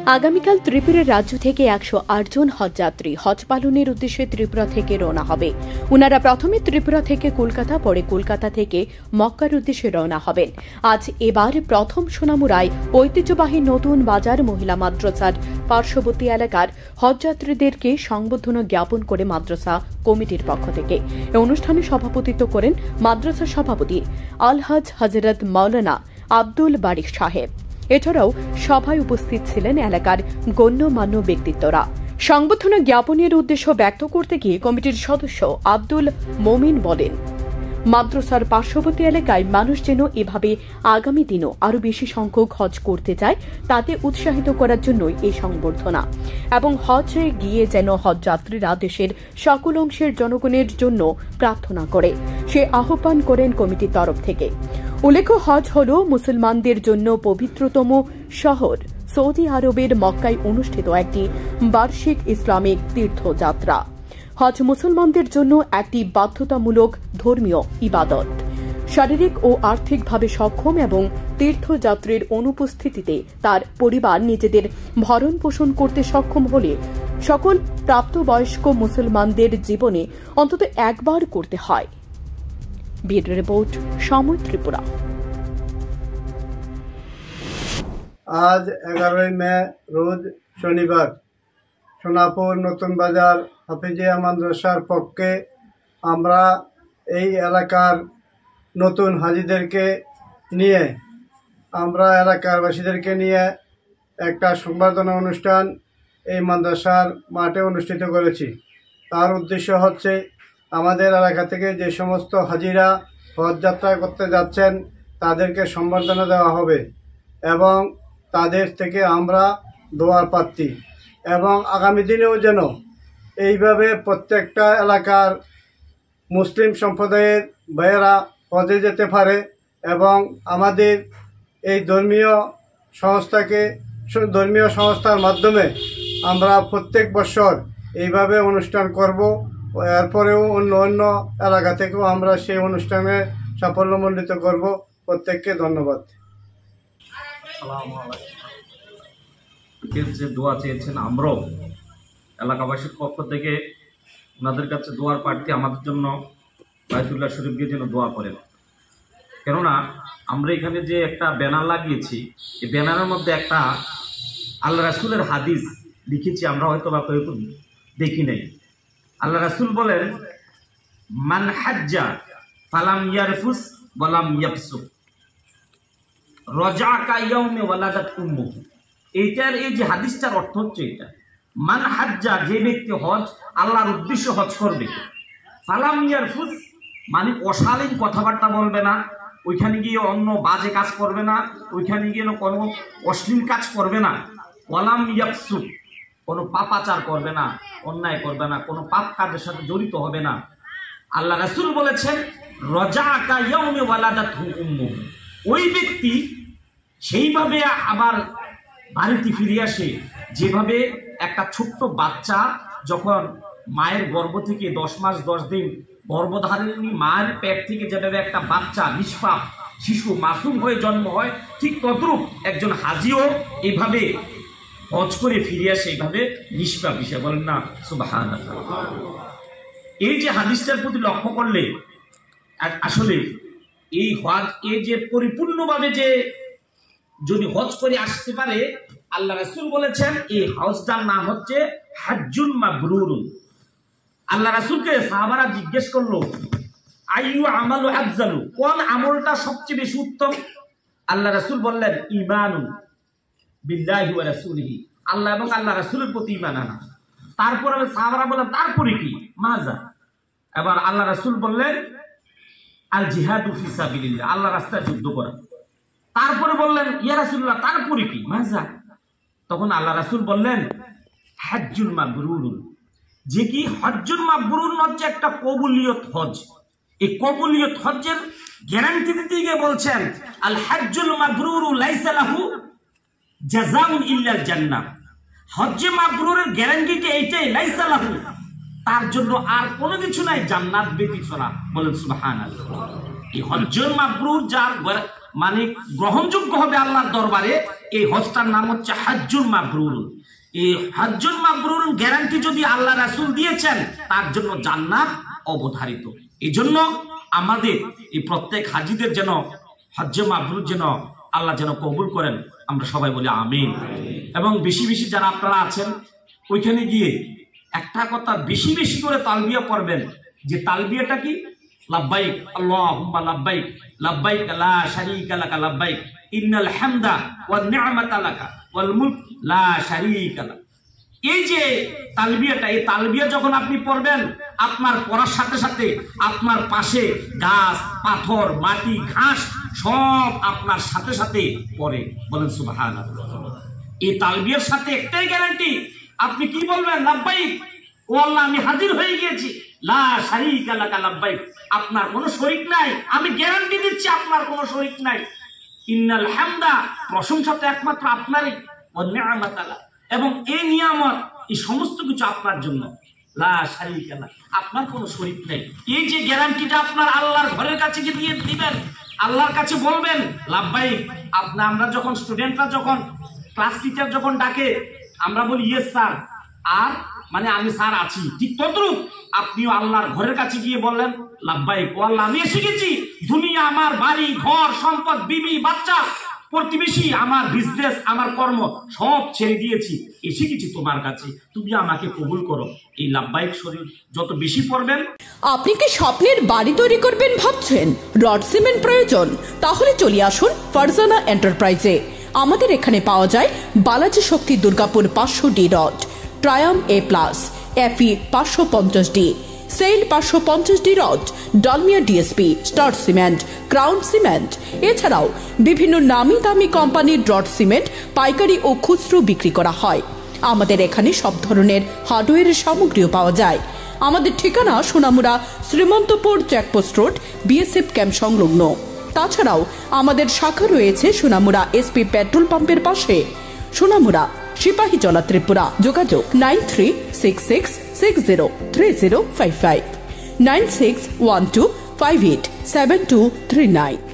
আগামীকাল ত্রিপুরার রাজ্য থেকে ১০৮ জন হজযাত্রী হজ পালনের উদ্দেশ্যে ত্রিপুরা থেকে রওনা হবে। উনারা প্রথমে ত্রিপুরা থেকে কলকাতা, পরে কলকাতা থেকে মক্কার উদ্দেশ্যে রওনা হবেন। আজ এবার প্রথম সোনামুড়ায় ঐতিহ্যবাহী নতুন বাজার মহিলা মাদ্রাসার পার্শ্ববর্তী এলাকার হজযাত্রীদেরকে সংবর্ধনা জ্ঞাপন করে মাদ্রাসা কমিটির পক্ষ থেকে এই অনুষ্ঠানে সভাপতিত্ব করেন মাদ্রাসা সভাপতি আলহাজ হজরত মাওলানা আব্দুল বারিক সাহেব। এছাড়াও সভায় উপস্থিত ছিলেন এলাকার গণ্যমান্য ব্যক্তিত্বরা। সংবর্ধনা জ্ঞাপনের উদ্দেশ্য ব্যক্ত করতে গিয়ে কমিটির সদস্য আব্দুল মোমিন বলেন, মাদ্রাসার পার্শ্ববর্তী এলাকায় মানুষ যেন এভাবে আগামী দিনও আরও বেশি সংখ্যক হজ করতে চায়, তাতে উৎসাহিত করার জন্যই এই সংবর্ধনা এবং হজে গিয়ে যেন হজযাত্রীরা দেশের সকল অংশের জনগণের জন্য প্রার্থনা করে সে আহ্বান করেন কমিটির তরফ থেকে। উল্লেখ্য, হজ হল মুসলমানদের জন্য পবিত্রতম শহর সৌদি আরবের মক্কায় অনুষ্ঠিত একটি বার্ষিক ইসলামিক তীর্থযাত্রা। হজ মুসলমানদের জন্য একটি বাধ্যতামূলক ধর্মীয় ইবাদত। শারীরিক ও আর্থিকভাবে সক্ষম এবং তীর্থযাত্রীর অনুপস্থিতিতে তার পরিবার নিজেদের ভরণ পোষণ করতে সক্ষম হলে সকল প্রাপ্তবয়স্ক মুসলমানদের জীবনে অন্তত একবার করতে হয়। ব্যুরো রিপোর্ট, সময় ত্রিপুরা। আজ 11 মে রোজ শনিবার সোনাপুর নতুন বাজার হাফিজিয়া মাদ্রাসার পক্ষে আমরা এই এলাকার নতুন হাজিদেরকে নিয়ে আমরা এলাকাবাসীদেরকে নিয়ে একটা সংবর্ধনা অনুষ্ঠান এই মাদ্রাসার মাঠে অনুষ্ঠিত করেছি। তার উদ্দেশ্য হচ্ছে আমাদের এলাকা থেকে যে সমস্ত হাজিরা হজযাত্রা করতে যাচ্ছেন তাদেরকে সম্বর্ধনা দেওয়া হবে এবং তাদের থেকে আমরা দোয়ার প্রার্থী, এবং আগামী দিনেও যেন এইভাবে প্রত্যেকটা এলাকার মুসলিম সম্প্রদায়ের ভাইয়েরা হজে যেতে পারে এবং আমাদের এই ধর্মীয় সংস্থার মাধ্যমে আমরা প্রত্যেক বছর এইভাবে অনুষ্ঠান করব। এরপরেও অন্য এলাকা থেকেও আমরা সেই অনুষ্ঠানে সাফল্যমণ্ডিত করব। প্রত্যেককে ধন্যবাদ। যে দোয়া চেয়েছেন, আমরাও এলাকাবাসীর পক্ষ থেকে ওনাদের কাছে দোয়ার প্রার্থী, আমাদের জন্য বাইতুল্লাহ শরীফ গিয়ে যেন দোয়া করেন। কেননা আমরা এখানে যে একটা ব্যানার লাগিয়েছি, এই ব্যানারের মধ্যে একটা আল্লাহ রাসূলের হাদিস লিখেছি, আমরা হয়তো বা কেউ দেখি নাই। আল্লাহ রাসূল বলেন, মান হাজ্জা ফালাম ইয়ারফুস ওয়ালাম ইয়াফসুক রাজা ইয়াউমে ওয়ালাদাত উম্মুহু। এইটার এই যে হাদিসটার অর্থ হচ্ছে এটা, মান হাজ্জা, যে ব্যক্তি হজ আল্লাহর উদ্দেশ্যে হজ করবে, ফালাম ইয়ারফুস মানে অশালীন কথাবার্তা বলবে না, ওইখানে গিয়ে অন্য বাজে কাজ করবে না, ওইখানে গিয়ে কোনো অশ্লীল কাজ করবে না, ওয়ালাম ইয়াফসুক কোনো পাপাচার করবে না, অন্যায় করবে না, কোনো পাপ কাজের সাথে জড়িত হবে না। আল্লাহ রাসূল বলেছেন, রাজা ইয়াউমে ওয়ালাদাতহু উম্মুহু, ওই ব্যক্তি সেইভাবে আবার বাড়িতে ফিরে আসে যেভাবে একটা ছোট্ট বাচ্চা যখন মায়ের গর্ভ থেকে 10 মাস 10 দিন গর্ভধারিণী মায়ের পেট থেকে যেভাবে একটা বাচ্চা নিষ্পাপ শিশু মাসুম হয়ে জন্ম হয়, ঠিক তদ্রূপ একজন হাজিও এইভাবে হজ করে ফিরে আসে এইভাবে নিষ্পাপ হিসেবে। বলেন না সুবহানাল্লাহ। এই যে হাদিসটার প্রতি লক্ষ্য করলে আসলে এই হজ যে পরিপূর্ণভাবে যে যদি হজ করে আসতে পারে, আল্লাহ রাসূল বলেছেন এই হজটার নাম হচ্ছে হাজ্জুল মাবরুর। আল্লাহ রাসূলকে সাহাবারা জিজ্ঞেস করলো, আইয়ু আমালু আফজালু, কোন আমলটা সবচেয়ে বেশি উত্তম? আল্লাহ রাসূল বললেন, ঈমানু বিল্লাহি ওয়া রাসূলিহি, আল্লাহ এবং আল্লাহ রাসূলের প্রতি ঈমান আনা। তারপরে সাহাবারা বললেন, তারপরে কি? মাজা। এবার আল্লাহ রাসূল বললেন, আল জিহাদু ফি সাবিলিল্লাহ, আল্লাহর রাস্তায় যুদ্ধ করা। তারপরে বললেন, ইয়া রাসূলুল্লাহ, তারপরে কি? মাজা। তখন আল্লাহ রাসূল বললেন, হজ্জুল মাবরুর, যে কি হজ্জুল মাবরুর হচ্ছে একটা কবুলিয়ত হজ। এই কবুলিয়ত হজ্জের গ্যারান্টি দিতে গিয়ে বলছেন, আল হজ্জুল মাবরুর লাইসা লাহু জাযাউন ইল্লাল জান্নাহ, হজ্জে মাবরুরের গ্যারান্টিটা এইটাই, লাইসা লাহু, তার জন্য আর কোনো কিছু নাই জান্নাত ব্যতীত ছাড়া। বলেন সুবহানাল্লাহ। এই হজ্জুল মাবরুর যার মানে গ্রহণযোগ্য হবে আল্লাহর দরবারে, এই হজটার নাম হচ্ছে হজ্জুল মাবরুর। এই হজ্জুল মাবরুর গ্যারান্টি যদি আল্লাহ রাসূল দিয়েছেন, তার জন্য জান্নাত অবধারিত। এই জন্য আমাদের এই প্রত্যেক হাজিদের যেন হজ্জে মাবরুর যেন আল্লাহ যেন কবুল করেন, আমরা সবাই বলি আমিন। এবং বেশি বেশি যারা আপনারা আছেন ওইখানে গিয়ে একটা কথা বেশি বেশি করে তালবিয়া পড়বেন, যে তালবিয়াটা কি, লাব্বাইক আল্লাহুম্মা লাব্বাইক, লাব্বাইক লা শারীকা লাকা লাব্বাইক, ইন্নাল হামদা ওয়ান নি'মাতা লাকা ওয়াল মুলক লা শারীকা লাক। এই যে তালবিয়াটা, এই তালবিয়া যখন আপনি পড়বেন, আপনার পড়ার সাথে সাথে আপনার পাশে গাছ, পাথর, মাটি, ঘাস সব আপনার সাথে সাথে পড়ে। বলেন সুবহানাল্লাহ। এই তালবিয়ার সাথে একটাই গ্যারান্টি, আপনি কি বলবেন, লাব্বাইক, ও আল্লাহ আমি হাজির হয়ে গিয়েছি, লা শারীকা লাকা লাব্বাইক, আপনার কোনো শরীক নাই, আমি গ্যারান্টি দিচ্ছি আপনার কোনো শরীক নাই। ইন্নাল হামদা, প্রশংসা তো একমাত্র আপনারই, ওয়ান নি'মাতা লাক, এবং এই নিয়ামত, এই সমস্ত কিছু আপনার জন্য, লা শারীকা লাক, আপনার কোনো শরীক নেই। এই যে গ্যারান্টিটা আপনার আল্লাহর ঘরের কাছে গিয়ে দিয়ে দিবেন, আল্লাহর কাছে বলবেন লাব্বাইক। আমরা যখন স্টুডেন্টরা যখন ক্লাস টিচার যখন ডাকে আমরা বলি ইয়েস স্যার, আর মানে আমি স্যার আছি, ঠিক তদ্রুপ আপনিও আল্লাহর ঘরের কাছে গিয়ে বললেন লাব্বাইক, ও আল্লাহ আমি এসে গেছি, দুনিয়া, আমার বাড়ি ঘর সম্পদ, বিবি বাচ্চা প্রতিবেশী, আমার বিজনেস, আমার কর্ম সব ছেড়ে দিয়েছি, এসে গেছি তোমার কাছে, তুমি আমাকে কবুল করো। এই লাব্বাইক শরীর যত বেশি পড়বেন। আপনি কি স্বপ্নের বাড়ি তৈরি করবেন ভাবছেন, রড সিমেন্ট প্রয়োজন? তাহলে চলে আসুন ফারজানা এন্টারপ্রাইজে। আমাদের এখানে পাওয়া যায় বালাজি শক্তি দুর্গাপুর 500D রড, ট্রায়াম A+, FE 550D, SAIL 550D rod, Dalmia DSP, star cement, crown cement. এছাড়াও বিভিন্ন নামি দামি কোম্পানির রড সিমেন্ট পাইকারি ও খুচরো বিক্রি করা হয়। আমাদের এখানে সব ধরনের হার্ডওয়্যারের সামগ্রীও পাওয়া যায়। আমাদের ঠিকানা Sonamura Srimantapur checkpost road, BSF camp সংলগ্ন। তাছাড়াও আমাদের শাখা রয়েছে সোনামুড়া SP পেট্রোল পাম্পের পাশে, সোনামুড়া সিপাহীজলা ত্রিপুরা। যোগাযোগ 9366603055, 9612587239।